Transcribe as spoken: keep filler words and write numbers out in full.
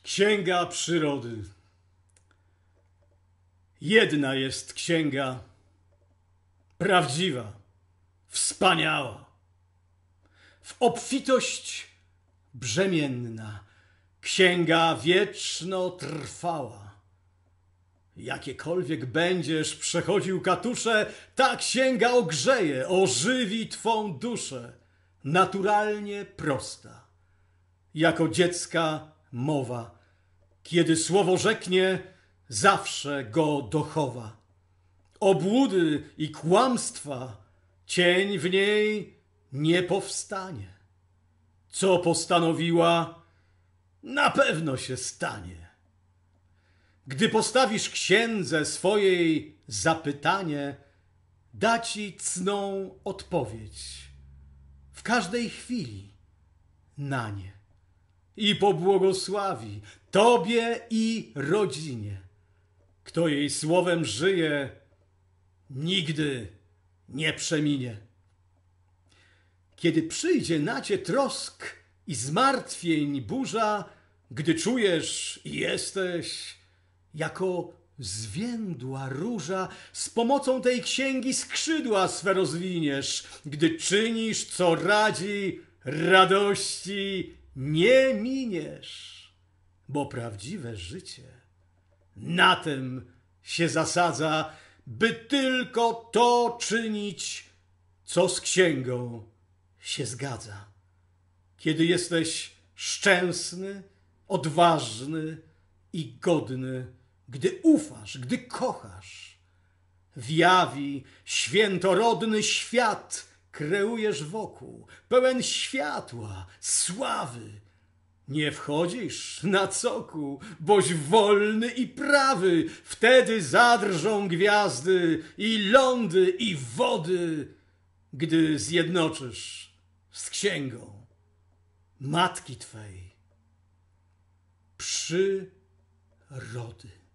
Księga Przyrody. Jedna jest księga, prawdziwa, wspaniała, w obfitość brzemienna, księga wieczno trwała. Jakiekolwiek będziesz przechodził katusze, ta księga ogrzeje, ożywi twą duszę, naturalnie prosta, jako dziecka mowa. Kiedy słowo rzeknie, zawsze go dochowa. Obłudy i kłamstwa cień w niej nie powstanie. Co postanowiła, na pewno się stanie. Gdy postawisz księdze swojej zapytanie, da ci cną odpowiedź w każdej chwili na nie i pobłogosławi tobie i rodzinie. Kto jej słowem żyje, nigdy nie przeminie. Kiedy przyjdzie na cię trosk i zmartwień burza, gdy czujesz i jesteś jako zwiędła róża, z pomocą tej księgi skrzydła swe rozwiniesz. Gdy czynisz, co radzi, radości nie miniesz, bo prawdziwe życie na tym się zasadza, by tylko to czynić, co z księgą się zgadza. Kiedy jesteś szczęsny, odważny i godny, gdy ufasz, gdy kochasz, w jawi świętorodny świat kreujesz wokół, pełen światła, sławy. Nie wchodzisz na cokół, boś wolny i prawy, wtedy zadrżą gwiazdy i lądy i wody, gdy zjednoczysz z księgą matki twej przyrody.